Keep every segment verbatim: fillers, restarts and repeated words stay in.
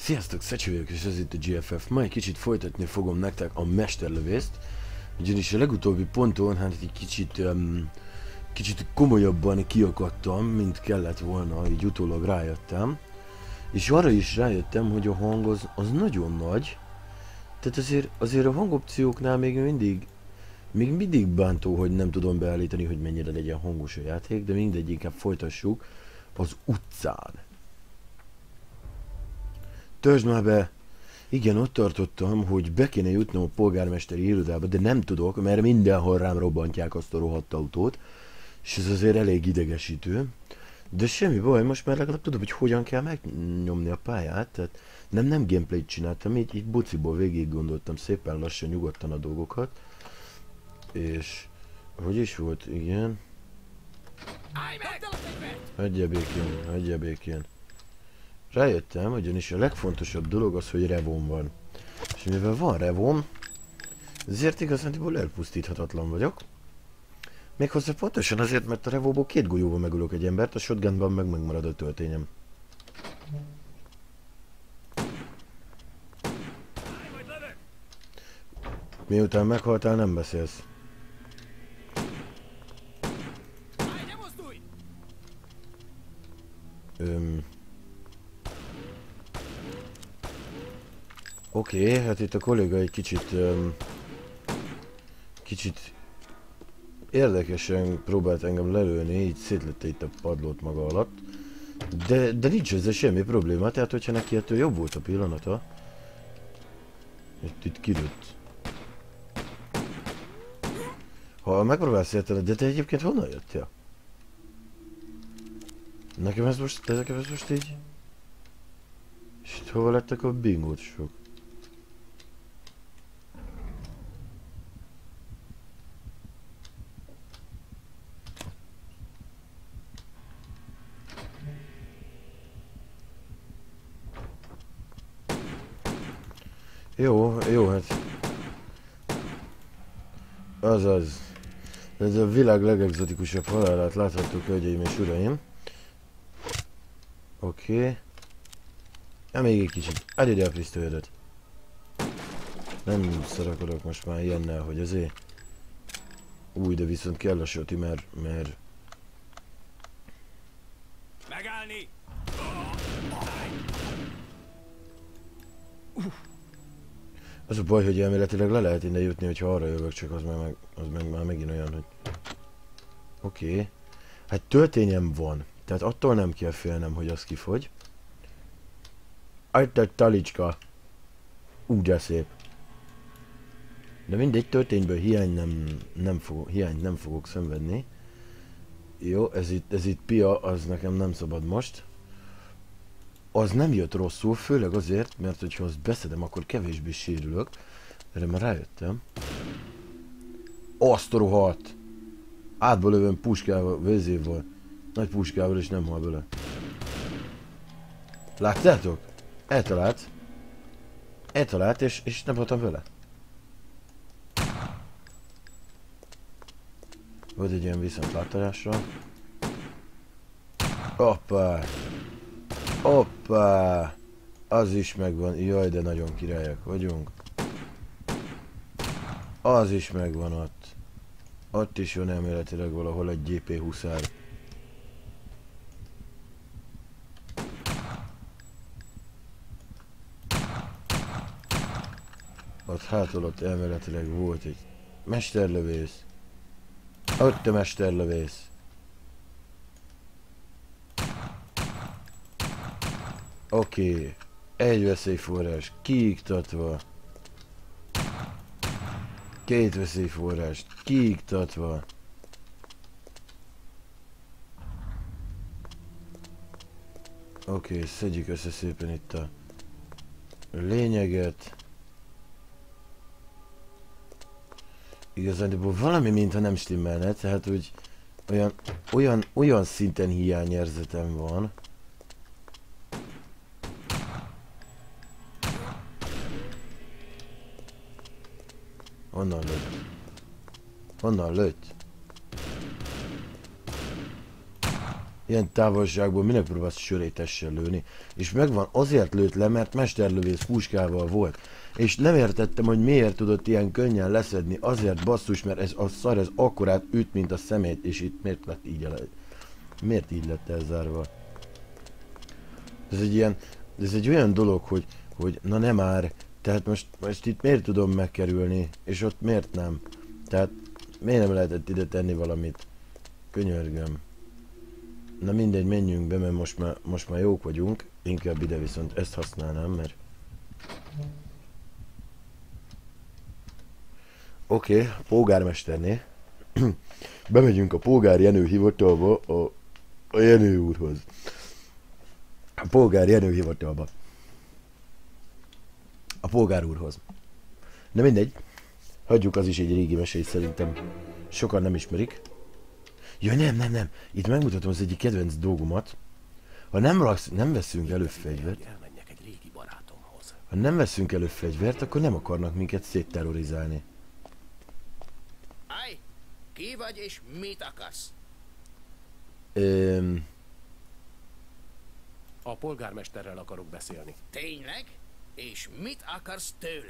Sziasztok, Szecsi vagyok, és ez itt a gé ef ef. Ma egy kicsit folytatni fogom nektek a mesterlövészt, ugyanis a legutóbbi ponton hát egy kicsit, um, kicsit komolyabban kiakadtam, mint kellett volna, így utólag rájöttem. És arra is rájöttem, hogy a hang az, az nagyon nagy, tehát azért, azért a hangopcióknál még mindig, még mindig bántó, hogy nem tudom beállítani, hogy mennyire legyen hangos a játék, de mindegy, inkább folytassuk az utcán. Törzsd már be! Igen, ott tartottam, hogy be kéne jutnom a polgármesteri irodába, de nem tudok, mert mindenhol rám robbantják azt a rohadt autót, és ez azért elég idegesítő. De semmi baj, most már legalább tudom, hogy hogyan kell megnyomni a pályát, tehát nem, nem gameplayt csináltam, így, így bociból végig gondoltam szépen lassan, nyugodtan a dolgokat. És hogy is volt, igen. Hagyja békén, hagyja békén. Rájöttem, ugyanis a legfontosabb dolog az, hogy revom van. És mivel van revom, ezért igazándiból elpusztíthatatlan vagyok. Méghozzá pontosan azért, mert a revóból két golyóval megölök egy embert, a shotgunban meg megmarad a töltényem. Miután meghaltál, nem beszélsz. Öm... Oké, okay, hát itt a kolléga egy kicsit... Um, kicsit... érdekesen próbált engem lelőni, így szétlette itt a padlót maga alatt. De, de nincs ezzel semmi probléma, tehát hogyha neki ettől jobb volt a pillanata. Itt, itt kilőtt. Ha megpróbálsz érteni, de te egyébként honnan jöttél? Nekem ez most, nekem ez most így... És itt hova lettek a bingósok? Jó, jó, hát... Azaz. Ez a világ legegzotikusabb halálát láthattuk, hölgyeim és uraim. Oké. Okay. Ja, még egy kicsit. Add ide a pisztolyodat. Nem szarakodok most már ilyennel, hogy azért. Új, de viszont kell a soti, mert... mert... Megállni! Az a baj, hogy elméletileg le lehet innen jutni, hogyha arra jövök, csak az, meg, az meg már megint olyan, hogy... Oké. Okay. Hát töltényem van. Tehát attól nem kell félnem, hogy az kifogy. Ajt egy talicska. Ú, de szép. De mindegy, töltényből hiány nem, nem, fog, hiány nem fogok szenvedni. Jó, ez itt, ez itt pia, az nekem nem szabad most. Az nem jött rosszul, főleg azért, mert hogyha azt beszedem, akkor kevésbé sérülök. Erre már rájöttem. Azt a rohadt! Átba lövöm puskával, vézével. Nagy puskával, és nem hal bele. Láttátok? Eltalált. Eltalált, és, és nem voltam vele. Vagy egy ilyen viszontlátásra. Hoppá! Hoppá! Az is megvan. Jaj, de nagyon királyak vagyunk. Az is megvan ott. Ott is van elméletileg valahol egy gé pé huszár. Ott hátul ott elméletileg volt egy mesterlövész. Ott a mesterlövész. Oké. Okay. Egy veszélyforrás kiiktatva. Két veszélyforrást kiiktatva. Oké, okay, szedjük össze szépen itt a lényeget. Igazándiból valami mintha nem stimmelne, tehát úgy olyan, olyan, olyan szinten hiányérzetem van. Honnan lőtt? Honnan lőtt? Ilyen távolságból minek próbálsz sörétessel lőni? És megvan, azért lőtt le, mert mesterlövész puskával volt. És nem értettem, hogy miért tudott ilyen könnyen leszedni. Azért basszus, mert ez a szar ez akkorát üt, mint a szemét, és itt miért lett így el... Miért így lett elzárva? Ez egy ilyen... Ez egy olyan dolog, hogy... hogy na nem már. Tehát most, most itt miért tudom megkerülni, és ott miért nem? Tehát miért nem lehetett ide tenni valamit? Könyörgöm. Na mindegy, menjünk be, mert most már, most már jók vagyunk. Inkább ide viszont ezt használnám, mert... Oké, okay, polgármesterné. Bemegyünk a Polgár Jenő hivatalba a, a Jenő úrhoz. A Polgár Jenő hivatalba. A polgár úrhoz. De mindegy. Hagyjuk, az is egy régi mesé, szerintem sokan nem ismerik. Ja nem, nem, nem. Itt megmutatom az egyik kedvenc dolgomat. Ha nem, raksz, nem veszünk elő fegyvert, Elmenjek egy régi barátomhoz. ha nem veszünk elő fegyvert, akkor nem akarnak minket szétterrorizálni. Állj! Ki vagy és mit akarsz? Öm, A polgármesterrel akarok beszélni. Tényleg? És mit akarsz tőle?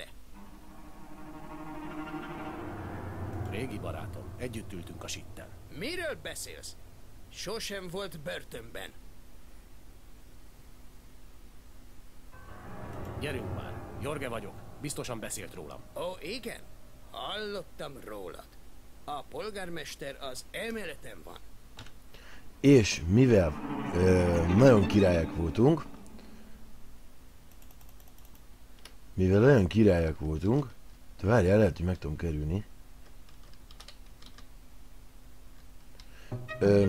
Régi barátom, együtt ültünk a sitten. Miről beszélsz? Sosem volt börtönben. Gyerünk már, Jorge vagyok, biztosan beszélt rólam. Ó, igen? Hallottam rólad. A polgármester az emeleten van. és mivel ö, nagyon királyok voltunk, mivel olyan királyok voltunk, de várjál, lehet, hogy meg tudom kerülni. Ö,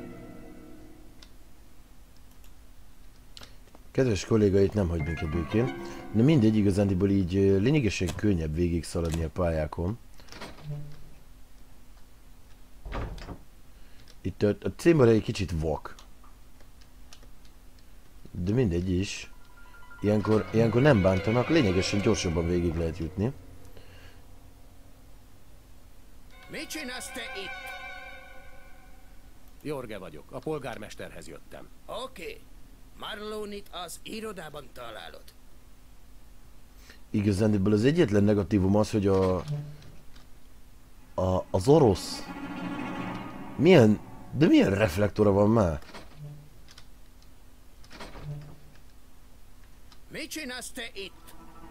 kedves kollégait nem hagy minket békén. De mindegy, igazándiból így lényegesen könnyebb végig szaladni a pályákon. Itt a, a címbar egy kicsit vak. De mindegy is. Ilyenkor, ilyenkor nem bántanak, lényegesen gyorsabban végig lehet jutni. Mit csinálsz te itt? Jorge vagyok, a polgármesterhez jöttem. Oké. Okay. Marlonit az irodában találod. Igazándiból az egyetlen negatívum az, hogy a, a az orosz milyen, de milyen reflektora van már? Mit csinálsz te itt?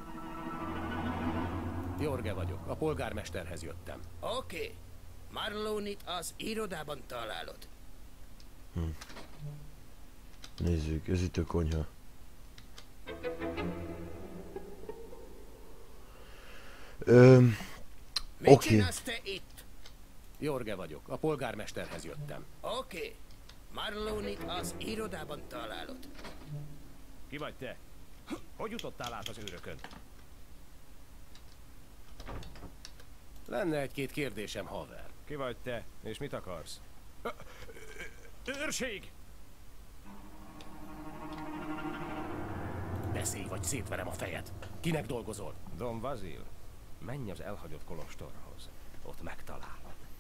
Jorge vagyok, a polgármesterhez jöttem. Oké. Okay. Marlonit az irodában találod. Hm. Nézzük, ez itt a konyha. Öm, Mit Oké. csinálsz te itt? Jorge vagyok, a polgármesterhez jöttem. Oké. Okay. Marlonit az irodában találod. Ki vagy te? Hogy jutottál át az őrökön? Lenne egy-két kérdésem, haver. Ki vagy te? És mit akarsz? Ö, ö, Őrség! Beszélj, vagy szétverem a fejed. Kinek dolgozol? Don Vazil, menj az elhagyott kolostorhoz. Ott megtalálod.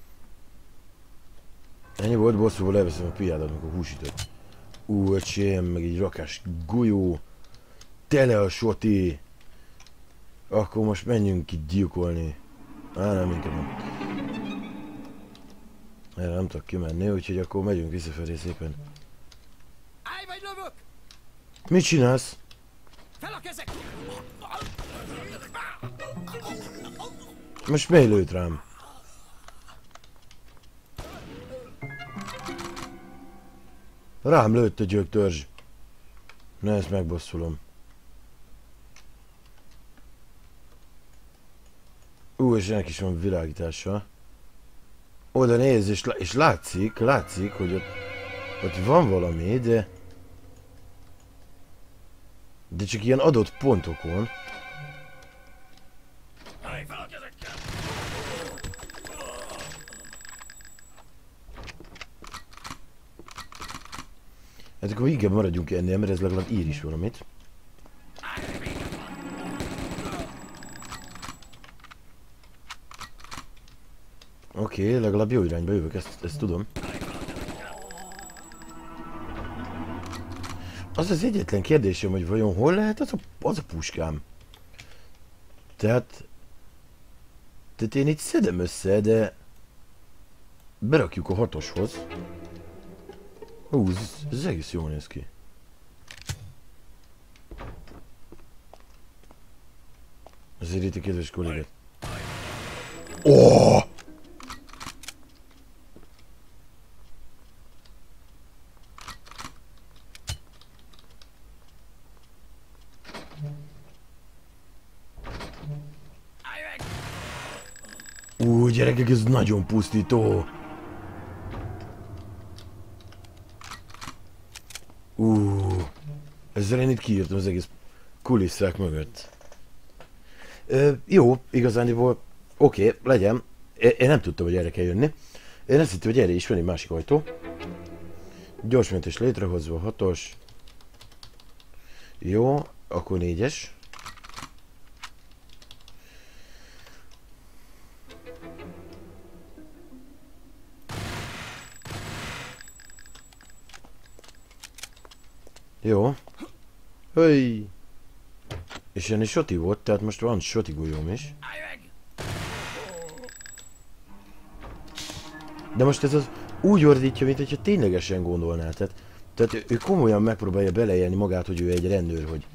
Ennyi volt, bosszúból elveszem a piádat, amikor húsított. Ú, öcsém, meg egy rakás golyó. Tele a soti. Akkor most menjünk itt gyilkolni. Á, nem, inkább nem. Erre nem tudok kimenni, úgyhogy akkor megyünk visszafelé szépen. Állj vagy lövök! Mit csinálsz? Fel a kezek! Most mely lőtt rám? Rám lőtt a gyöktörzs. Na, ezt megbosszulom. Ú, és ennek is van világítása. Oda néz, és, és látszik, látszik, hogy ott, ott van valami, de... De csak ilyen adott pontokon. Állj fel a kezekkel! Hát akkor inkább maradjunk ennél, mert ez legalább ír is valamit. Oké, okay, legalább jó irányba jövök, ezt, ezt tudom. Az az egyetlen kérdésem, hogy vajon hol lehet az a, az a puskám? Tehát... Tehát én itt szedem össze, de... Berakjuk a hatoshoz. Hú, ez, ez egész jól néz ki. Azért itt a kedves kollégát. Oh! Ú, gyerekek, ez nagyon pusztító. Ú, ezzel én itt kiírtam az egész kulisszák mögött. Ö, jó, igazándiból, oké, okay, legyen. É, én nem tudtam, hogy erre kell jönni. Én azt hittem, hogy erre is van egy másik ajtó. Gyorsmentés létrehozva, hatos. Jó, akkor négyes. Jó. Höj! És ennél soti volt, tehát most van soti golyóm is. De most ez az úgy ordítja, mint hogyha ténylegesen gondolná. Tehát, tehát ő komolyan megpróbálja beleélni magát, hogy ő egy rendőr, hogy...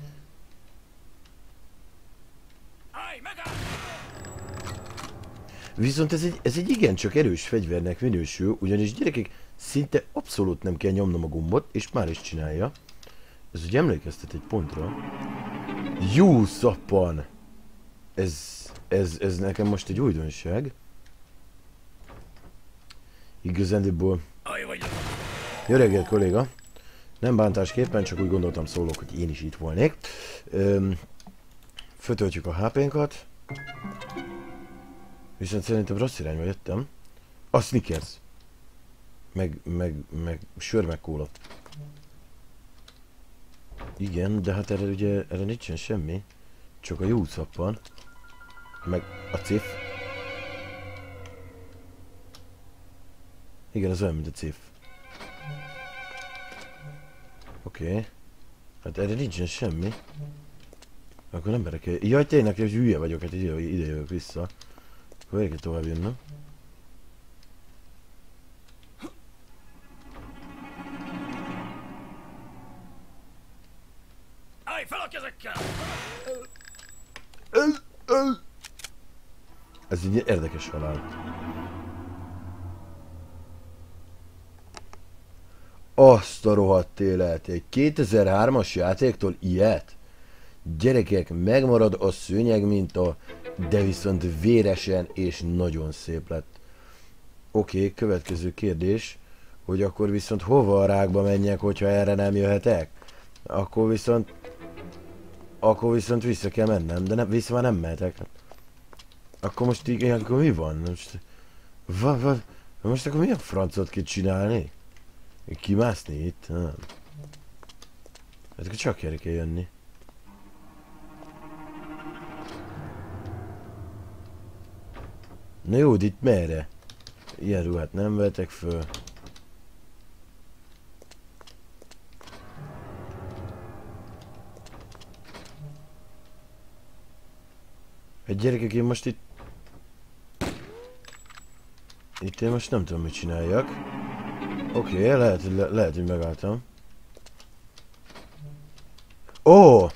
Viszont ez egy, ez egy igencsak erős fegyvernek minősül, ugyanis gyerekek szinte abszolút nem kell nyomnom a gombot, és már is csinálja. Ez ugye emlékeztet egy pontra. Jó szappan! Ez, ez, ez nekem most egy újdonság. Igazándiból... Jó reggelt, kolléga! Nem bántásképpen, csak úgy gondoltam szólok, hogy én is itt volnék. Öm, Föltöltjük a há pénkat. Viszont szerintem rossz irányba jöttem. A Snickers. Meg, meg, meg sör, meg kóla. Igen, de hát erre ugye, erre nincsen semmi. Csak a jó szappan. Meg a cif. Igen, az olyan, mint a cif. Oké. Okay. Hát erre nincsen semmi. Akkor nem berek el. Jaj, tényleg, hogy hülye vagyok, hát ide, ide jövök vissza. Akkor el kell tovább jönnöm. Állj fel a kezekkel! Ez egy érdekes halál. Azt a rohadt élet, egy kétezer-hármas játéktól ilyet? Gyerekek, megmarad a szőnyeg minta, de viszont véresen és nagyon szép lett. Oké, okay, következő kérdés, hogy akkor viszont hova a rákba menjek, hogyha erre nem jöhetek? Akkor viszont... Akkor viszont vissza kell mennem, de nem, vissza már nem mehetek. Akkor most igen, akkor mi van? Most... Va, va, most akkor milyen francot kell csinálni? Kimászni itt? Nem. Hát akkor csak erre kell jönni. Na jó, de itt merre? Ilyen ruhát nem vetek föl. Hát gyerekek, én most itt... Itt én most nem tudom, mit csináljak. Oké, okay, lehet, le, lehet, hogy megálltam. Ó! Oh!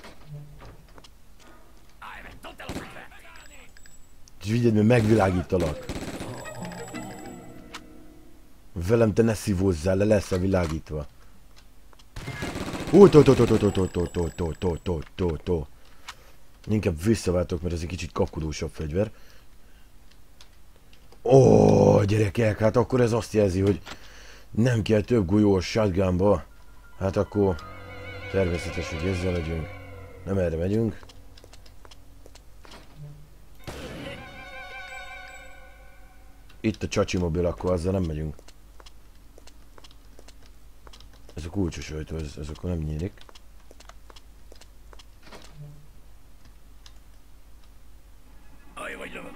Vigyed, mert megvilágítalak. Velem te ne szívózzál, le leszel világítva. Ó, tó, tó, tó, tó, tó, tó, tó, tó, tó, tó, tó, tó, tó. Inkább visszaváltok, mert ez egy kicsit kapkodósabb fegyver. Ó, gyerekek, hát akkor ez azt jelzi, hogy nem kell több golyó a shotgunba. Hát akkor természetes, hogy ezzel megyünk. Nem erre megyünk. Itt a csacsi mobil, akkor azzal nem megyünk. Ez a kulcsos ajtó, ez, ez akkor nem nyílik. Állj vagy lövöm!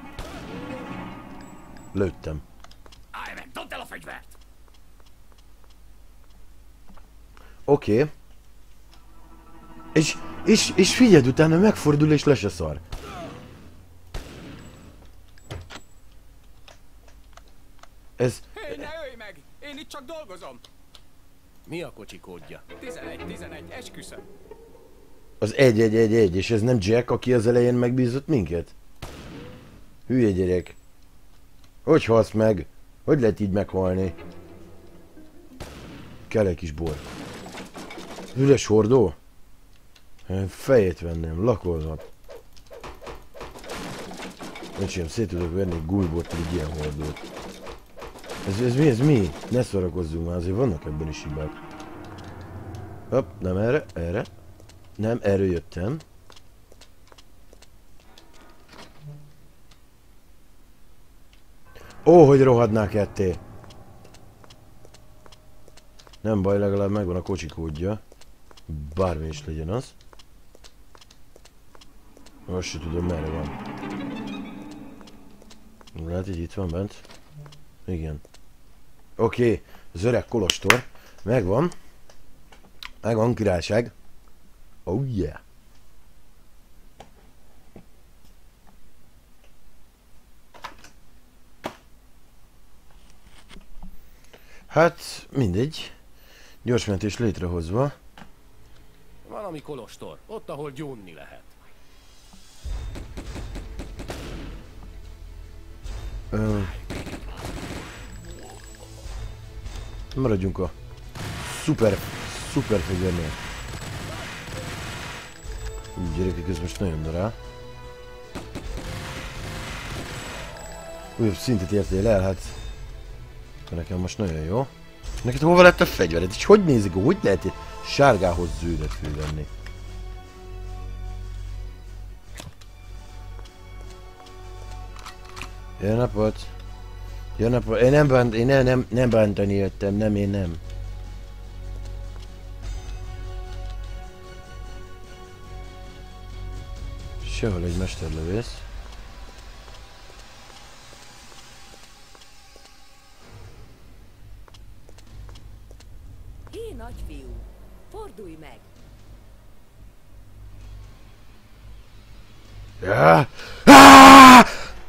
Lőttem. Állj meg, dobd el a fegyvert! Oké. Okay. És, és, és figyeld, utána megfordul és le se szar. Ez... Hé, ne ölj meg! Én itt csak dolgozom! Mi a kocsi kódja? tizenegy tizenegy, esküszöm. Az egy egy egy egy, és ez nem Jack, aki az elején megbízott minket? Hülye gyerek. Hogy halsz meg? Hogy lehet így meghalni? Kell egy kis bor. Üres hordó? Fejét venném, lakolhat. Öcsém, szét tudok venni egy gulybort, egy ilyen hordót. Ez, ez mi, ez mi? Ne szórakozzunk már, azért vannak ebben is hibák. Hopp, nem erre, erre. Nem, erről jöttem. Ó, hogy rohadnák ketté! Nem baj, legalább megvan a kocsi kódja. Bármi is legyen az. Most sem tudom, merre van. Lehet, hogy itt van bent. Igen. Oké, okay. Az öreg kolostor. Megvan. Megvan, királyság. Oh yeah. Hát, mindegy. Gyorsmentés létrehozva. Valami kolostor, ott, ahol gyónni lehet. Ö... Maradjunk a szuper, szuper fegyvernél. Úgy, gyerekek, ez most nagyon rá. Újabb szintet értél el, hát... Nekem most nagyon jó. Neked hova lett a fegyvered? És hogy nézik? Hogy lehet sárgához zöldet fölvenni? Jó napot! Jó napot! Én nem bánt, én nem, nem, nem bántani jöttem, nem, én nem. Sehol egy mesterlövész. Hé, nagyfiú! Fordulj meg! Ja. Ah!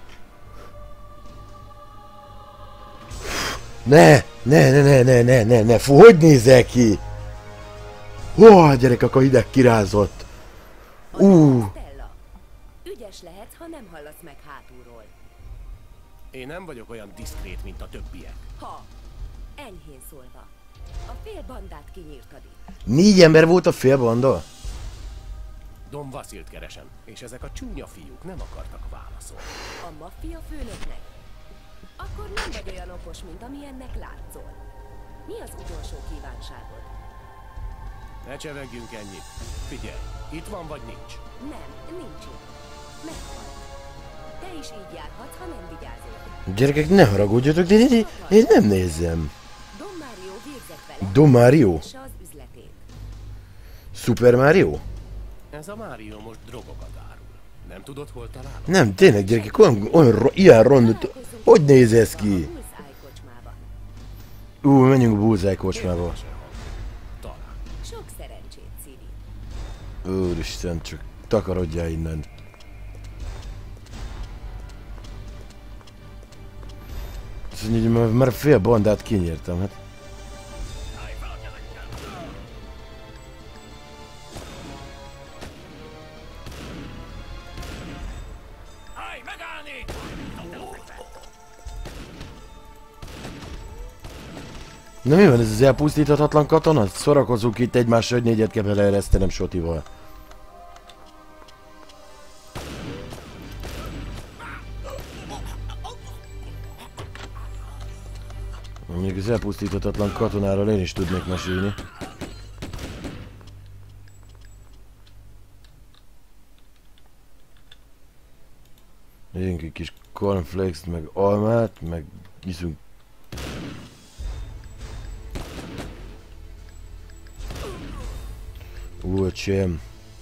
Ne! Ne, ne, ne, ne, ne, ne, ne, fú, hogy nézel ki? Ó, gyerek, akkor hideg kirázott. Ú. Stella, ügyes lehetsz, ha nem hallasz meg hátulról. Én nem vagyok olyan diszkrét, mint a többiek. Ha, enyhén szólva, a fél bandát kinyírtad itt. Négy ember volt a félbanda? Don Vasilt keresem, és ezek a csúnya fiúk nem akartak válaszolni. A maffia főnöknek? Akkor nem vagy olyan okos, mint amilyennek látszol. Mi az utolsó kívánságod? Ne csevegjünk ennyit. Figyelj, itt van vagy nincs? Nem, nincs itt. Meghalt. Te is így járhatsz, ha nem vigyázol. Gyerekek, ne haragudjatok, de én, én nem nézem. Don Mario végzett vele. Don Mario? És az üzletét. Super Mario? Ez a Mario most drogokat árul. Nem tudod, hol találod? Nem, tényleg, gyerekek, olyan, olyan ro ilyen rondot. Hogy néz ez ki? Bullseye kocsmában. Ú, menjünk a Bullseye kocsmába. Talán. Sok szerencsét, Ciri. Úristen, csak takarodjál innen. Azt mondja, hogy már, már fél bandát kinyírtam, hát. Na mi van ez az elpusztíthatatlan katona? Szorakozunk itt egymásra, hogy négyet kell beleeresztenem Sotival. Mondjuk az elpusztíthatatlan katonáról én is tudnék mesélni. Legyünk egy kis cornflakes, meg almát, meg iszunk. Ú, öcsém.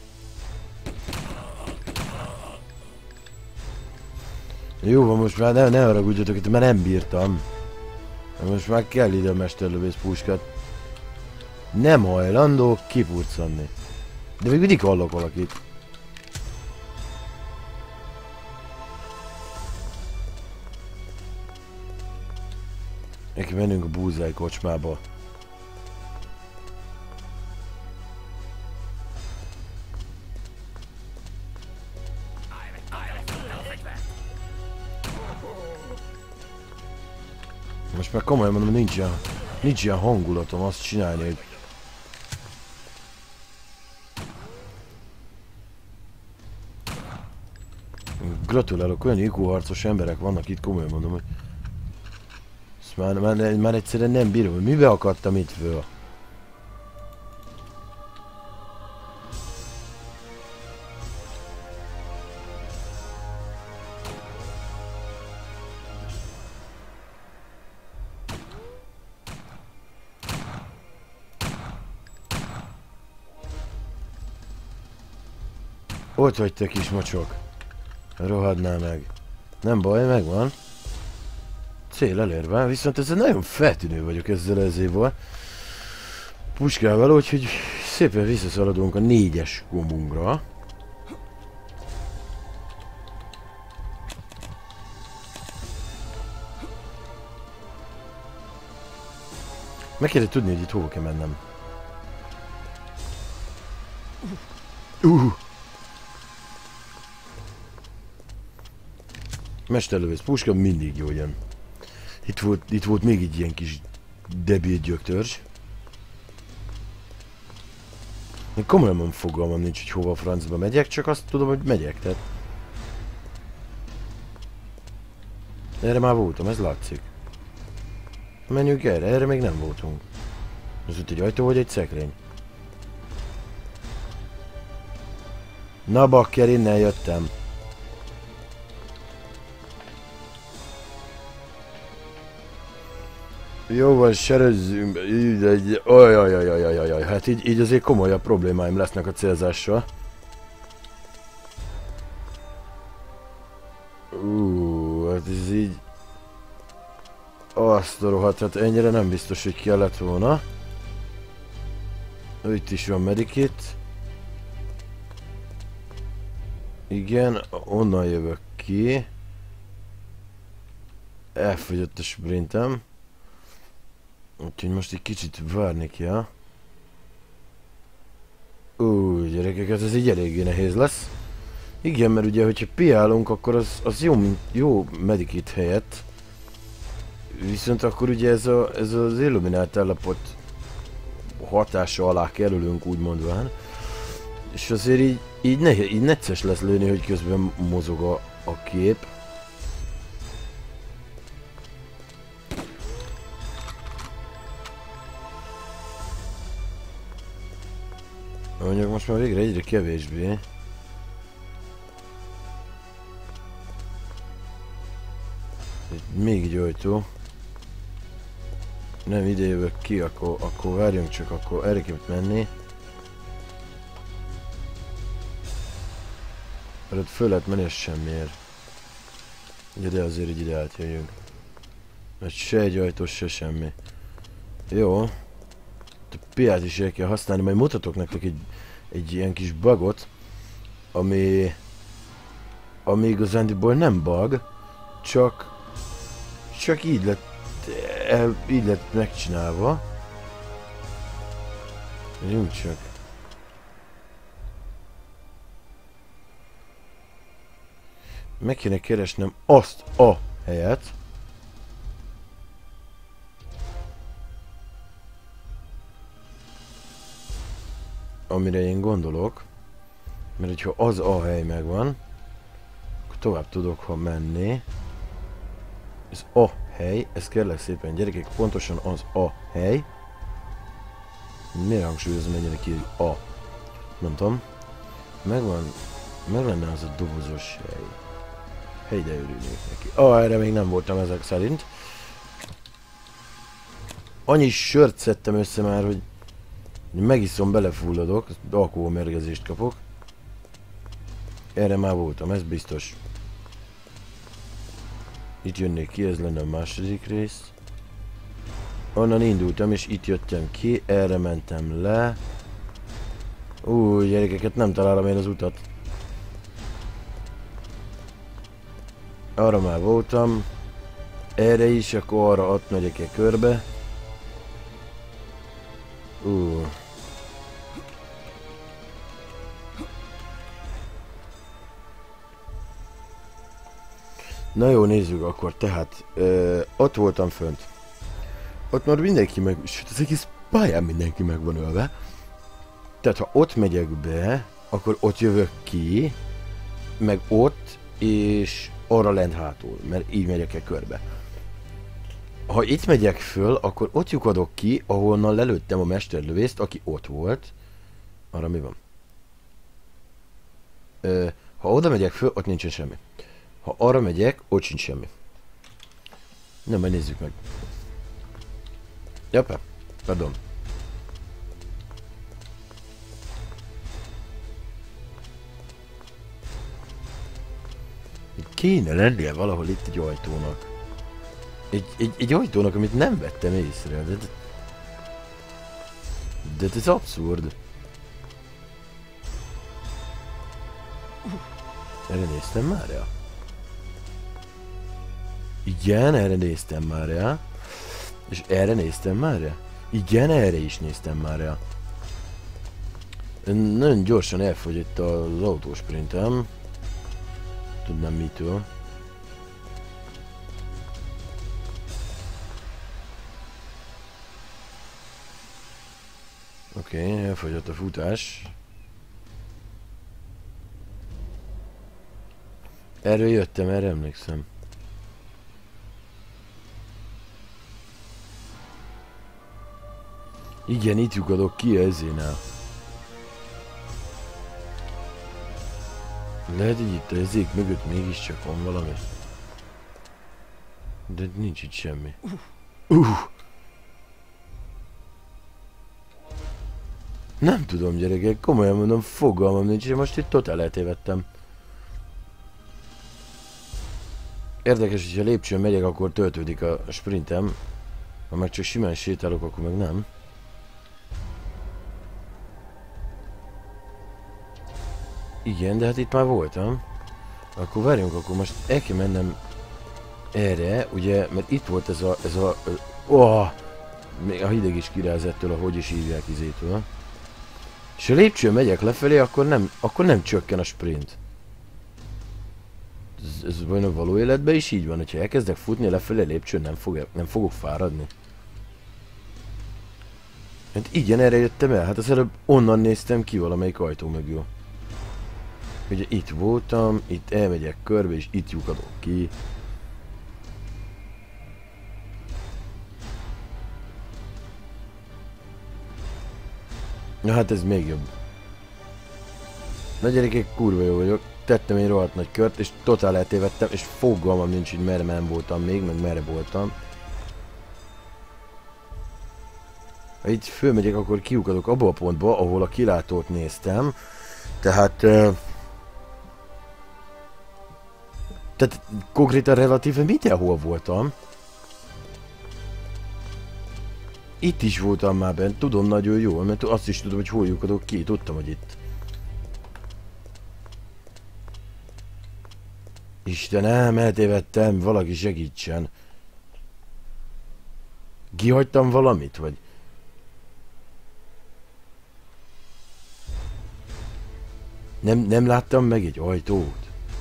Jó van, most már ne, ne haragudjatok, itt már nem bírtam. Most már kell ide a mesterlövész puskát. Nem hajlandó kipurcanni. De még mindig hallok valakit. Neki menünk a búzáj kocsmába. Most már komolyan mondom, nincs ilyen, nincs ilyen hangulatom azt csinálni, hogy... Gratulálok, olyan i kú harcos emberek vannak itt, komolyan mondom, hogy... Ezt már, már, már egyszerűen nem bírom, hogy mibe akadtam itt föl. Ott vagy te kis mocsok. Rohadnál meg. Nem baj, megvan. Cél elérve, viszont ezzel nagyon feltűnő vagyok ezzel az évvel. Puskával, úgyhogy szépen visszaszaladunk a négyes gombunkra. Meg kéne tudni, hogy itt hova kell mennem. Uh. Mesterlövész puska mindig jó jön. Itt volt, itt volt még egy ilyen kis debil gyöktörzs. Én komolyan fogalmam nincs, hogy hova a francba megyek, csak azt tudom, hogy megyek, tehát... Erre már voltam, ez látszik. Menjünk erre, erre még nem voltunk. Ez ott egy ajtó vagy egy szekrény? Na bakker, innen jöttem. Jó van, serözzünk. Ajajajajajajaj, hát így, így azért komolyabb problémáim lesznek a célzással. Uuuuh, hát ez így... Azt a rohadt, hát ennyire nem biztos, hogy kellett volna. Itt is van medikit. Igen, onnan jövök ki. Elfogyott a sprintem. Úgyhogy most egy kicsit várni kell. Ú, gyerekek, ez így eléggé nehéz lesz. Igen, mert ugye, hogyha piálunk, akkor az, az jó, mint jó medikit helyett. Viszont akkor ugye ez, a, ez az illuminált állapot hatása alá kerülünk, úgy mondván. És azért így, így, nehéz, így necces lesz lőni, hogy közben mozog a, a kép. Mondjuk most már végre egyre kevésbé. Itt még egy ajtó. Nem ide jövök ki, akkor, akkor várjunk csak, akkor erre kell menni. Mert ott föl lehet menni, ez semmiért. Ugye, de azért így ide átjöjjünk. Mert se egy ajtó, se semmi. Jó. A piát is el kell használni, majd mutatok nektek egy, egy ilyen kis bugot, ami, ami igazándiból nem bug, csak, csak így lett, el, így lett megcsinálva. Jön csak. Meg kéne keresnem azt a helyet, amire én gondolok, mert hogyha az a hely megvan, akkor tovább tudok, ha menni. Ez a hely, ez kérlek szépen gyerekek, pontosan az a hely. Miért hangsúlyozom ennyire ki, hogy a? Mondtam. Megvan, meg lenne az a dobozos hely. Hely, de örülnék neki. Ah, erre még nem voltam ezek szerint. Annyi sört szedtem össze már, hogy megiszom, belefulladok, alkoholmérgezést kapok. Erre már voltam, ez biztos. Itt jönnék ki, ez lenne a második rész. Onnan indultam és itt jöttem ki, erre mentem le. Ú, gyerekeket, nem találom én az utat. Arra már voltam. Erre is, akkor arra ott megyek-e körbe. Ú. Na jó, nézzük akkor, tehát ö, ott voltam fönt. Ott már mindenki meg, sőt az egész pályán mindenki meg van ölve. Tehát ha ott megyek be, akkor ott jövök ki, meg ott, és arra lent hátul, mert így megyek el körbe. Ha itt megyek föl, akkor ott lyukadok ki, ahonnan lelőttem a mesterlövészt, aki ott volt. Arra mi van? Ö, ha oda megyek föl, ott nincsen semmi. Ha arra megyek, ott sincs semmi. Na, majd nézzük meg. Japá, pardon. Kéne lennie valahol itt egy ajtónak. Egy, egy, egy ajtónak, amit nem vettem észre, de... De, de ez abszurd. Erre néztem már rá? Igen, erre néztem már rá. És erre néztem már rá? Igen, erre is néztem már rá. Nagyon gyorsan elfogyott az autósprintem. Tudnám mitől. Oké, okay, elfogyott a futás. Erről jöttem, erre emlékszem. Igen, itt lyukadok ki ezénál. Lehet, hogy itt a ezék mögött mégiscsak van valami. De nincs itt semmi. Uh. Nem tudom, gyerekek, komolyan mondom, fogalmam nincs, és most itt totál eltévedtem. Érdekes, hogyha lépcsőn megyek, akkor töltődik a sprintem. Ha meg csak simán sétálok, akkor meg nem. Igen, de hát itt már voltam. Akkor várjunk, akkor most el kell mennem erre, ugye, mert itt volt ez a... ez a... Oh, még a hideg is kiráz ettől, ahogy is hívják izétől. És ha lépcsőn megyek lefelé, akkor nem, akkor nem csökken a sprint. Ez, ez vajon a való életben is így van, hogyha elkezdek futni lefelé lépcsőn, nem, fog, nem fogok fáradni. Hát igen, erre jöttem el, hát az előbb onnan néztem ki valamelyik ajtó mögül. Ugye itt voltam, itt elmegyek körbe, és itt lyukadok ki. Na hát ez még jobb. Na gyerekek, kurva jó vagyok. Tettem egy rohadt nagy kört, és totál eltévedtem, és fogalmam nincs, hogy merre nem voltam még, meg merre voltam. Ha itt fölmegyek, akkor kiukadok abba a pontba, ahol a kilátót néztem. Tehát... Uh, Tehát konkrétan relatíve mindenhol voltam. Itt is voltam már bent, tudom nagyon jól, mert azt is tudom, hogy hol lyukadok ki, tudtam, hogy itt. Istenem, eltévedtem, valaki segítsen. Kihagytam valamit, vagy? Nem, nem láttam meg egy ajtót.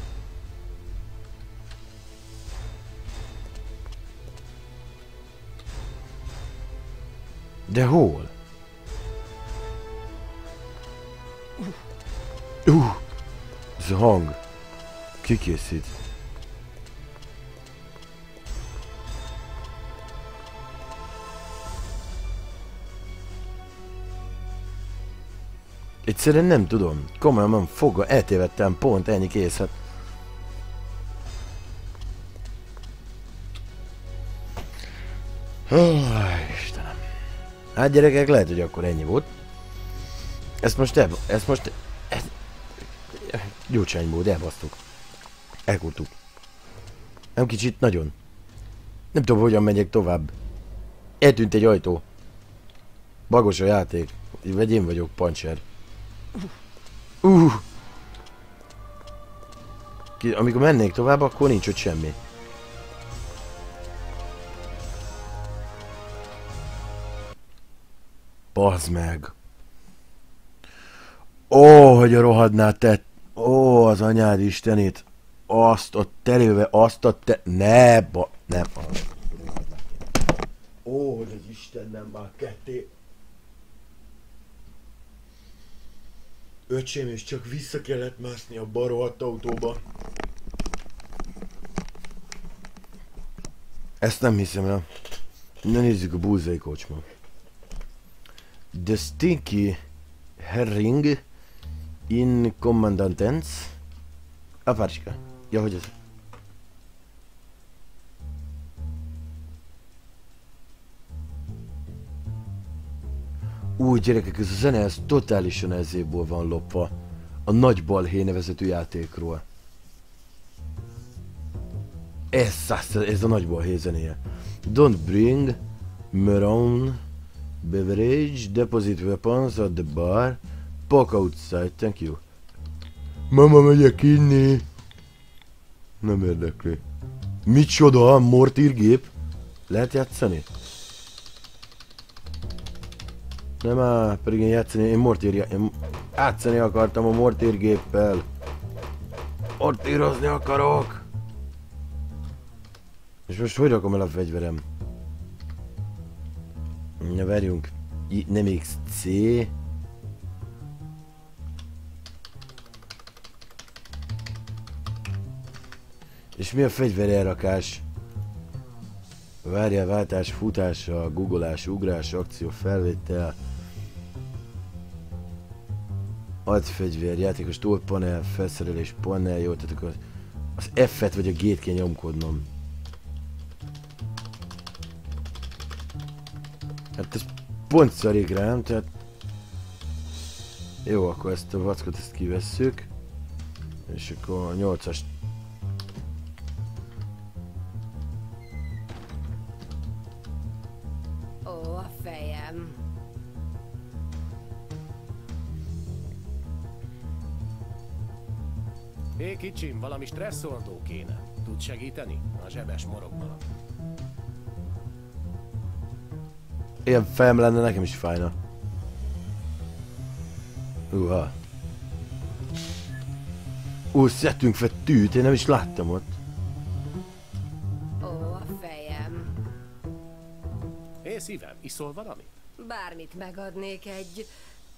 De hol? Uh, ez a hang. Ki készít? Egyszerűen nem tudom. Komolyan van fogva, eltévedtem, pont ennyi kész. Hát. Oh, Istenem. Hát gyerekek, lehet, hogy akkor ennyi volt. Ezt most el... Ezt most... Ezt, gyurcsánymód, elbasztuk. Elkurtuk. Nem kicsit, nagyon. Nem tudom, hogyan megyek tovább. Eltűnt egy ajtó. Bagos a játék. Vagy én vagyok, Pancser. Uh. Ki, amikor mennék tovább, akkor nincs ott semmi. Bazd meg. Ó, hogy a rohadnál tett. Ó, az anyád istenét. Azt a terőve, azt a te... Ne, ba... Nem. Ó, hogy az Isten nem már ketté. Öcsém, és csak vissza kellett mászni a barohadt autóba. Ezt nem hiszem el. Na nézzük a búzai kocsma. The Stinky Herring in Commandantens. A várjika. Ja, hogy ez? Úgy gyerekek, ez a zene, ez totálisan ezéből van lopva. A Nagy Balhé nevezetű játékról. Ez, ez a Nagy Balhé zenéje. Don't bring maroon beverage, deposit weapons at the bar, park outside, thank you. Mama, megyek inni. Nem érdekli. Micsoda, mortírgép? Lehet játszani? Nem áll, pedig én játszani, én mortírja, én játszani akartam a mortírgéppel. Mortírozni akarok! És most hogy rakom el a fegyverem? Na várjunk. I, nem iksz cé. És mi a fegyver elrakás? Várjál, váltás, futása, googolás, ugrás, akció, felvétel. Agyfegyver, játékos toolpanel, felszerelés, panel, jó, tehát akkor az F-et vagy a G-t kell nyomkodnom. Hát ez pont szarik rám, tehát... Jó, akkor ezt a vackot ezt kivesszük. És akkor a nyolcas... Ó, a fejem. Hé kicsim, valami stresszoldó kéne. Tud segíteni? A zsebes morog valami. Ilyen fejem lenne, nekem is fájna. Uha. Ó, szedtünk fel tűt, én nem is láttam ott. Ó, a fejem. Hé szívem, iszol valamit? Bármit megadnék egy...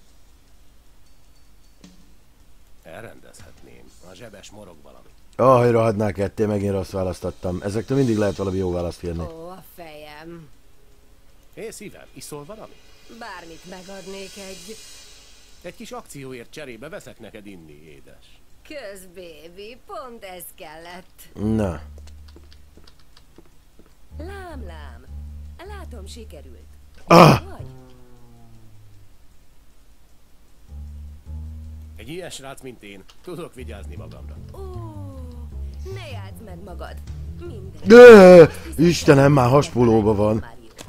Elrendezhetném. A zsebes morog valami. Ah, hogy rohadnál ketté, megint rossz választottam. Ezektől mindig lehet valami jó választ kérni. Ó, a fejem. Hé szívem, iszol valamit? Bármit megadnék egy... Egy kis akcióért cserébe veszek neked inni, édes. Kösz, baby, pont ez kellett. Na. Lám, lám. Látom, sikerült. Ah! Vagy? Egy ilyen srác, mint én, tudok vigyázni magamra. Ó, ne játsz meg magad. Minden. De, Istenem, már haspolóba van.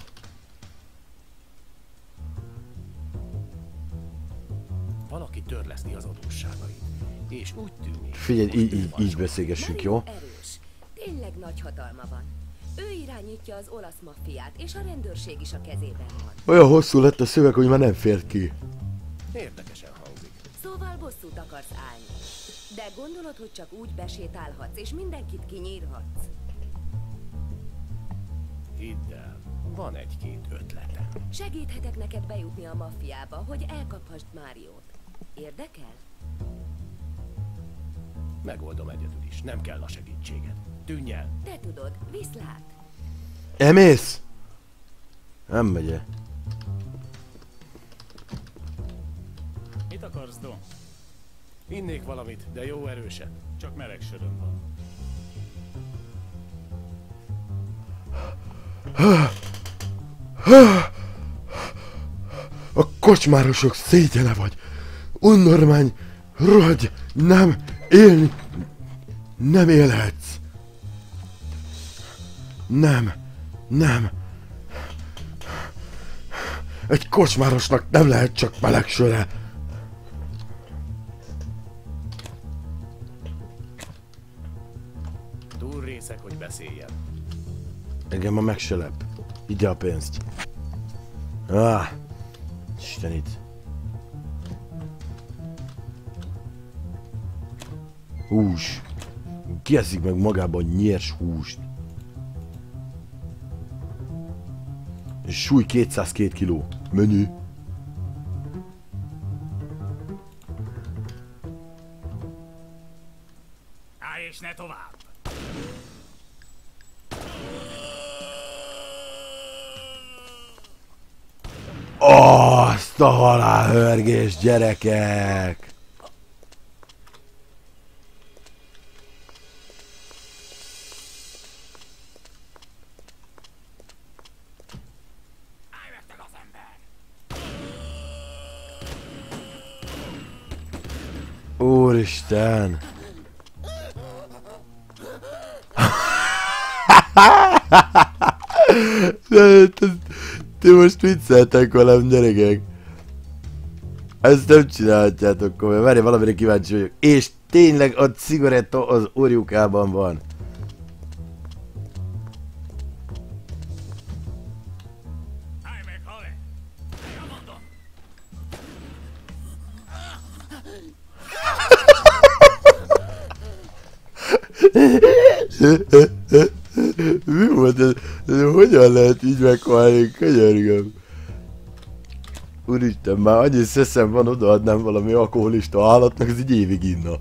Valaki törleszti az adósságait. És úgy tűnik... Figyelj, így, így, így beszélgessünk, jó? Erős. Tényleg nagy hatalma van. Ő irányítja az olasz maffiát, és a rendőrség is a kezében van. Olyan hosszú lett a szöveg, hogy már nem fért ki. Érdekesen hangzik. Szóval bosszút akarsz állni. De gondolod, hogy csak úgy besétálhatsz, és mindenkit kinyírhatsz? Hidd el, van egy-két ötlete. Segíthetek neked bejutni a maffiába, hogy elkaphast Máriót. Érdekel? Megoldom egyedül is, nem kell a segítséged. Tűnj el! Te tudod, viszlát! Emész? Nem megye. Mit akarsz, Don? Innék valamit, de jó erőset. Csak meleg söröm van. A kocsmárosok szégyene vagy. Unnormány, rohagy, nem élni, nem élhetsz. Nem, nem. Egy kocsmárosnak nem lehet csak meleg söre. részek, hogy beszéljen. Engem ma meg se lep. Ide a pénzt. Ah, Istenit. Hús. Ki eszik meg magában nyers húst? És súly kétszázkettő kiló. Menü. Állj és ne tovább! Azt a halálhörgés, gyerekek! Állj meg te az ember! Úristen! Ti most vicceltek velem, gyerekek. Ezt nem csinálhatjátok komolyan. Várj, valamire kíváncsi vagyok. És tényleg a cigaretta az orjukában van. Állj meg, Hale! Elmondom! Mi volt ez? Hogyan lehet így meghalni? Könyörgöm. Úristen, már annyi szeszem van, odaadnám valami alkoholista állatnak, ez így évig inna.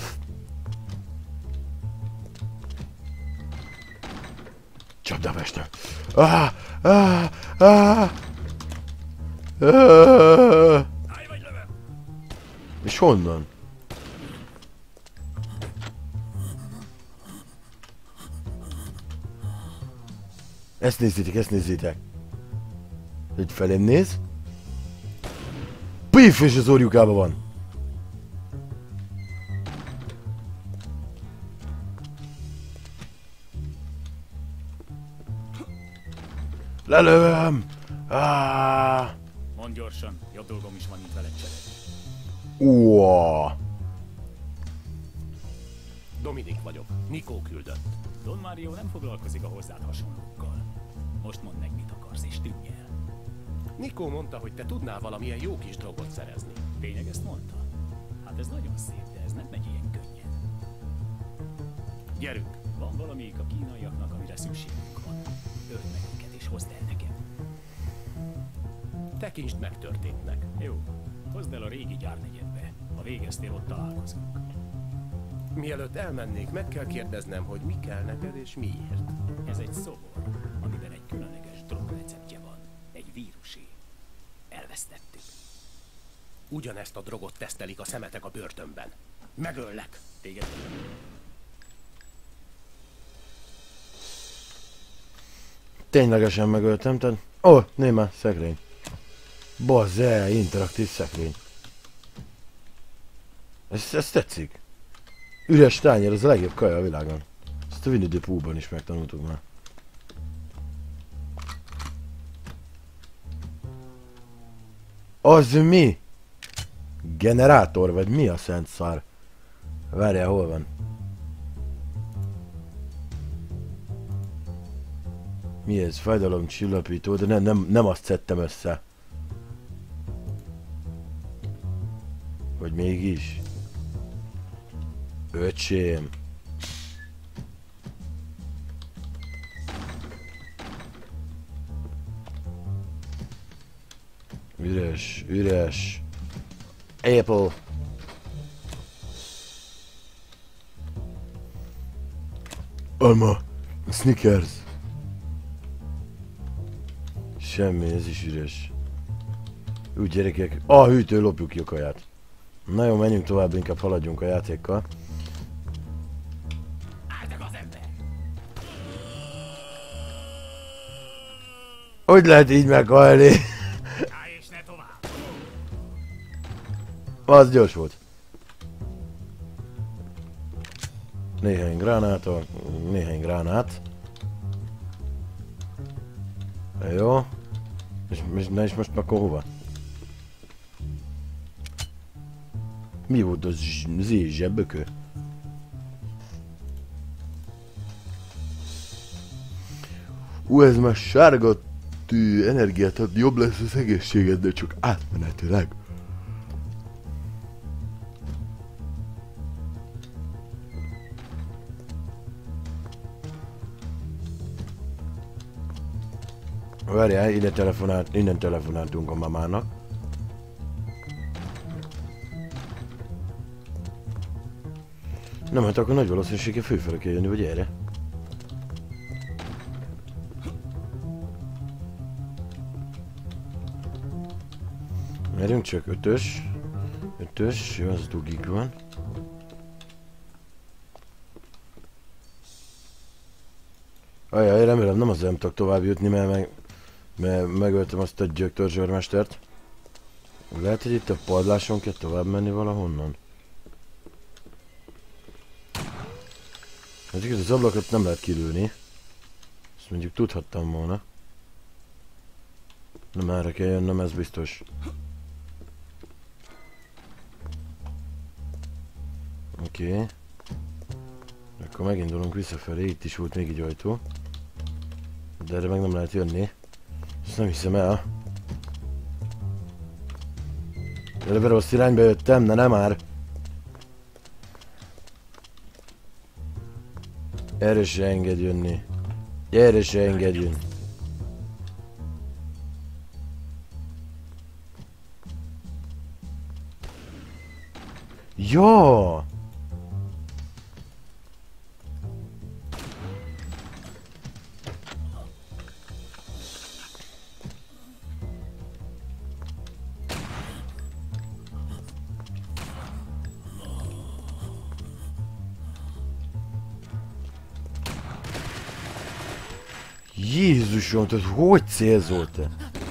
Csapdamester! Ah! Ah! Ah! Ah! Állj vagy lövöm! És honnan? Ezt nézzétek, ezt nézzétek. Hogy felém néz. Pif, és az orjukában van. Lelövöm! Ah! Mondd gyorsan, jobb dolgom is van, mint veled cserélni. Uá! Dominik vagyok. Nikó küldött. Don Mario nem foglalkozik a hozzád hasonlókkal. Most mondd meg, mit akarsz, és tűnj el. Nikó mondta, hogy te tudnál valamilyen jó kis drogot szerezni. Tényleg ezt mondta? Hát ez nagyon szép, de ez nem megy ilyen könnyen. Gyerünk! Van valamelyik a kínaiaknak, amire szükségünk van. Öld meg őket és hozd el nekem. Tekintsd megtörténtnek. Jó, hozd el a régi gyárnegyedbe. Ha végeztél, ott találkozunk. Mielőtt elmennék, meg kell kérdeznem, hogy mi kell neked és miért. Ez egy szobor, amiben egy különleges drogreceptje van. Egy vírusé. Elvesztettük. Ugyanezt a drogot tesztelik a szemetek a börtönben. Megöllek! Téged Ténylegesen megöltem, tehát... Ó, oh, néma, szekrény. Bazze, interaktív szekrény. Ez, ez tetszik. Üres tányér, az a legjobb kaja a világon. Ezt a Winnie the Poohban is megtanultuk már. Az mi? Generátor, vagy mi a szent szar? Várjál, hol van? Mi ez? Fájdalomcsillapító, de nem, nem, nem azt szedtem össze. Vagy mégis? Öcsém. Üres, üres. Apple. Alma. Snickers. Semmi, ez is üres. Úgy gyerekek. A hűtő, lopjuk ki a kaját. Na jó, menjünk tovább, inkább haladjunk a játékkal. Hogy lehet így meghalni? állj és ne tovább! Az gyors volt. Néhány gránától, néhány gránát. Jó. És, és, na és most akkor hova? Mi volt az zsebökő? Ú, ez már sárga tű energiát ad, jobb lesz az egészséged, de csak átmenetileg. Várjál, ide telefonált, innen telefonáltunk a mamának. Nem, hát akkor nagy valószínűséggel főfele kell jönni, vagy erre. Merünk csak ötös. Ötös, jó, az dugig van. Ajaj, remélem nem azért nem tudok tovább jutni, mert, meg, mert megöltem azt a gyöktörzsőrmestert. Lehet, hogy itt a padláson kell tovább menni valahonnan. Hát igaz, az ablakot nem lehet kilőni. Ezt mondjuk tudhattam volna. Nem erre kell jönnöm, ez biztos. Oké. Okay. Akkor megindulunk visszafelé, itt is volt még egy ajtó. De erre meg nem lehet jönni. Ezt nem hiszem el. Erre rossz irányba jöttem, de nem már. Erre se enged jönni. Erre se enged jönni. Ja! Jézusom, tehát hogy célzol te?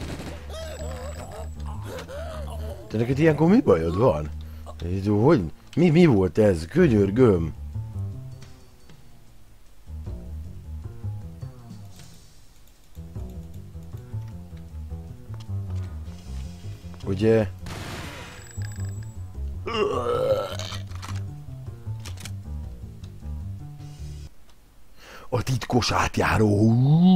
Te neked ilyenkor mi bajod van? Hogy? Mi, mi volt ez? Könyörgöm! Ugye? A titkos átjáró!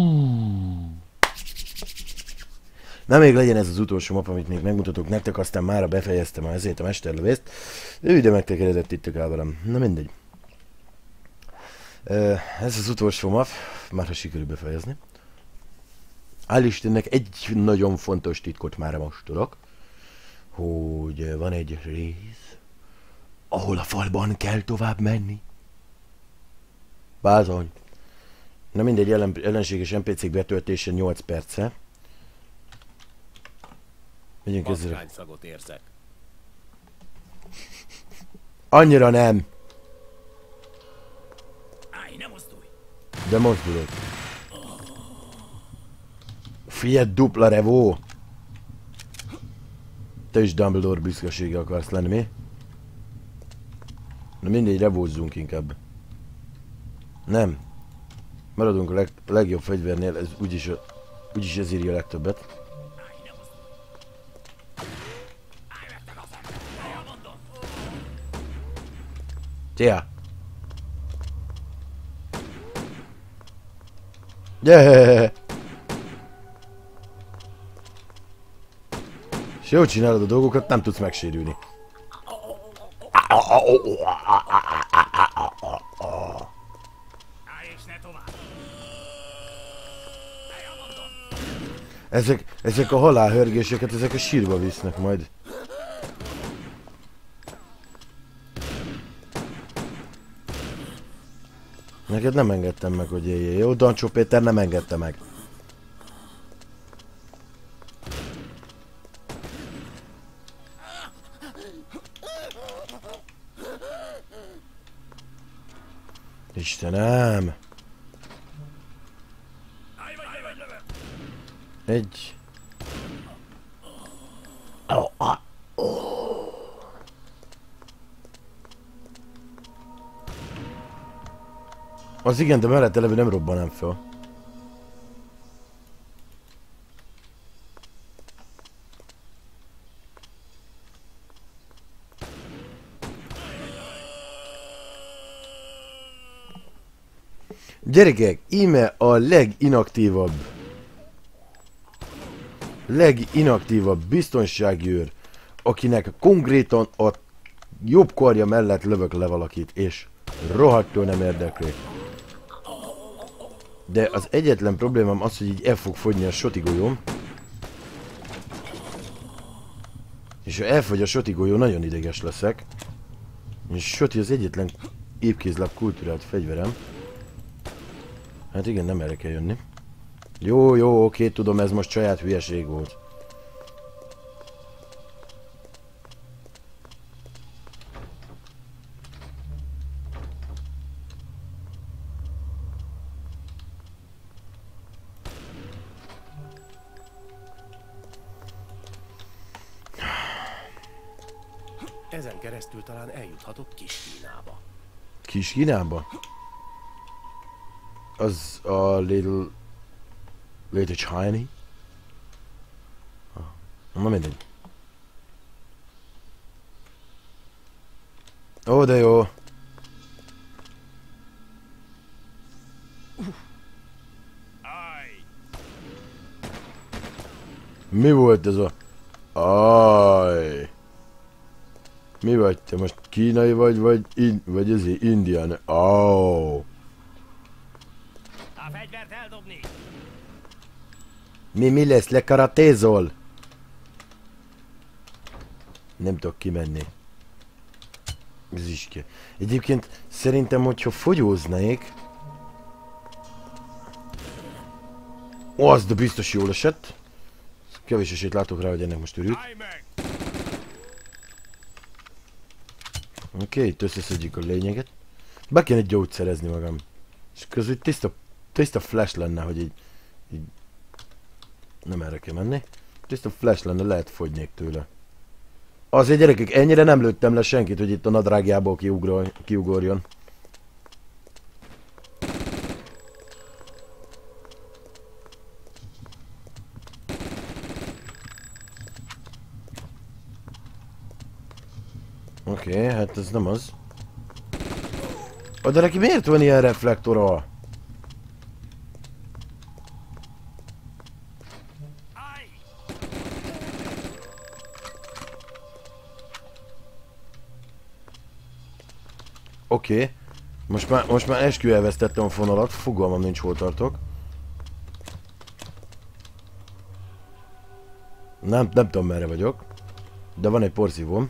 Na még legyen ez az utolsó map, amit még megmutatok nektek, aztán mára befejeztem ezért a mesterlövészt. Ő ide megtekeredett itt el velem. Na mindegy. Ez az utolsó map, már ha sikerül befejezni. Hál' Istennek egy nagyon fontos titkot már most tudok, hogy van egy rész, ahol a falban kell tovább menni. Bázony. Na mindegy, ellen, ellenséges en pé cé-k betöltése nyolc perce. Megyünk ezzel. Szagot érzek. Annyira nem. Állj, ne mozdulj! De mozdulok. Fiat dupla revó. Te is Dumbledore büszkesége akarsz lenni, mi? Na mindegy, revózzunk inkább. Nem. Maradunk a leg, legjobb fegyvernél, ez úgyis, úgyis ez írja a legtöbbet. Szia! Yeah! És jól csinálod a dolgokat, nem tudsz megsérülni. Ezek, ezek a halálhörgéseket, ezek a sírba visznek majd. Neked nem engedtem meg, hogy éljél, jó? Dancsó Péter nem engedte meg. Istenem! Egy... Oh, ah, oh. Az igen, de mellette levő nem robbanám fel. Gyerekek, íme a leginaktívabb, leginaktívabb biztonsági őr, akinek konkrétan a jobb karja mellett lövök le valakit, és rohadtul nem érdekli. De az egyetlen problémám az, hogy így el fog fogyni a sotigolyóm. És ha elfogy a sotigolyó, nagyon ideges leszek. És soti az egyetlen épkézláb kultúrált fegyverem. Hát igen, nem erre kell jönni. Jó, jó, oké, tudom, ez most saját hülyeség volt. Ezen keresztül talán eljuthatok Kis-Kínába. Kis-Kínába? Az a Little... Little China? Na mindegy. Ó, de jó. Mi volt ez a... Aj. Mi vagy te most? Kínai vagy, vagy, in, vagy ezért indián? Ó. Oh. A fegyvert eldobni! Mi, mi lesz? Lekaratézol? Nem tudok kimenni. Ez is ki. Egyébként szerintem, hogyha fogyóznék... Ó, az de biztos jól esett. Kevés esélyt látok rá, hogy ennek most örült. Oké, okay, itt összeszedjük a lényeget. Be kéne gyógyszerezni magam. És közül tiszta, tiszta flash lenne, hogy így, így... Nem erre kell menni. Tiszta flash lenne, lehet fogynék tőle. Azért gyerekek, ennyire nem lőttem le senkit, hogy itt a nadrágjából kiugor, kiugorjon. Oké, okay, hát ez nem az. Oh, de neki miért van ilyen reflektora? Oké. Okay. Most már, most már eskü elvesztettem a fonalat, fogalmam nincs, hol tartok. Nem, nem tudom merre vagyok. De van egy porszívóm.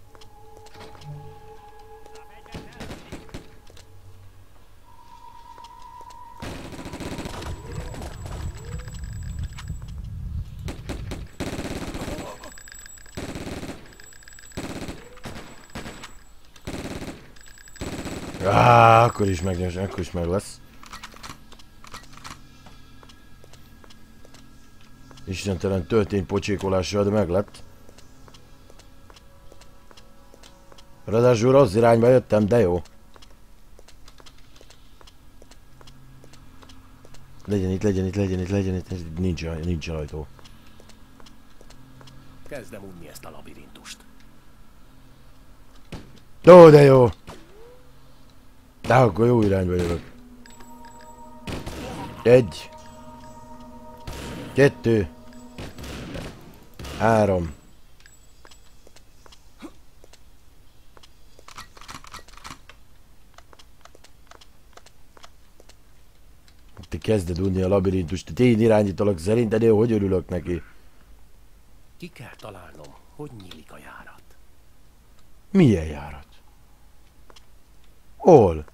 Áh, akkor is meg, akkor is meg lesz. Istentelen történpocsékolással, de meg lett. Ráadásul rossz irányba jöttem, de jó. Legyen itt, legyen itt, legyen itt, legyen itt, nincs, nincs ajtó. Kezdem unni ezt a labirintust. Ó, de jó! De akkor jó irányba jövök. Egy. Kettő. Három. Te kezded unni a labirintust, te én irányítalak, szerinted én hogy örülök neki? Ki kell találnom, hogy nyílik a járat. Milyen járat? Hol?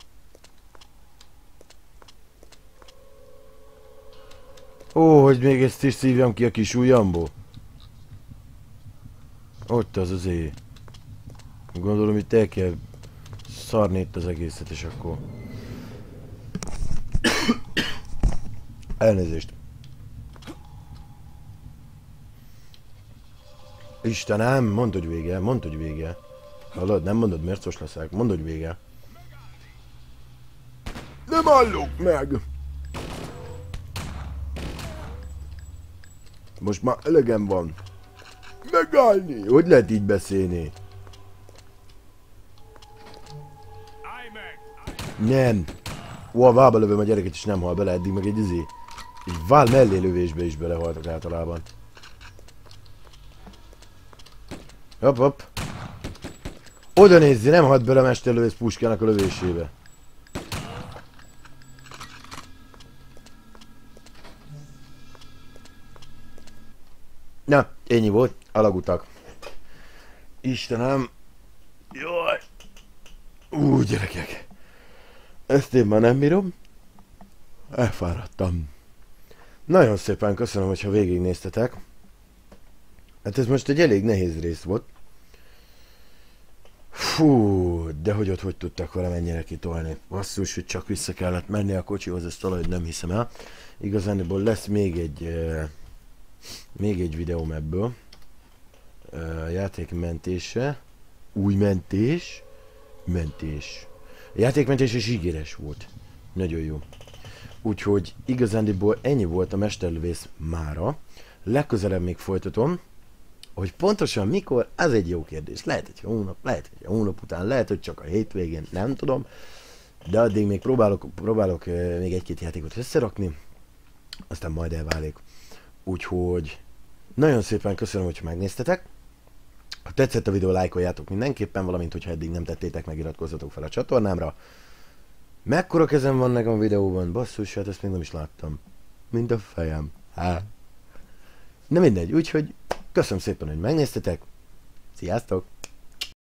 Ó, hogy még ezt is szívjam ki a kis ujjamból. Ott az az éj. Gondolom, itt el kell szarni itt az egészet, és akkor... Elnézést. Istenem, mondd, hogy vége, mondd, hogy vége. Hallod, nem mondod, mércos leszek, mondd, hogy vége. Nem hallok meg! Most már elegem van. Megállni! Hogy lehet így beszélni? Nem. Ó, a válba lövöm a gyereket is nem hal bele, eddig meg egy izé. Egy vál mellé lövésbe is belehaltak általában. Hopp, hopp. Oda nézzi, nem halt bele a mesterlövész puskának a lövésébe. Na, ennyi volt, alagutak. Istenem. Jaj. Ú, gyerekek. Ezt én már nem bírom. Elfáradtam. Nagyon szépen köszönöm, hogyha végignéztetek. Hát ez most egy elég nehéz rész volt. Fú, de hogy ott hogy tudtak vele mennyire kitolni. Basszus, hogy csak vissza kellett menni a kocsihoz, ezt valahogy nem hiszem el. Igazániból lesz még egy... Uh, még egy videóm ebből. Uh, játékmentése. Új mentés. Mentés. A játékmentés is ígéres volt. Nagyon jó. Úgyhogy igazándiból ennyi volt a mesterlövész mára. Legközelebb még folytatom. Hogy pontosan mikor, az egy jó kérdés. Lehet, hogy hónap, lehet, hogy a hónap után, lehet, hogy csak a hétvégén, nem tudom. De addig még próbálok, próbálok uh, még egy-két játékot összerakni. Aztán majd elválik. Úgyhogy nagyon szépen köszönöm, hogy megnéztetek. Ha tetszett a videó, lájkoljátok mindenképpen, valamint, hogyha eddig nem tettétek, megiratkozzatok fel a csatornámra. Mekkora kezem van nekem a videóban? Basszus, hát ezt még nem is láttam. Mint a fejem. Há. Na mindegy, úgyhogy köszönöm szépen, hogy megnéztetek. Sziasztok!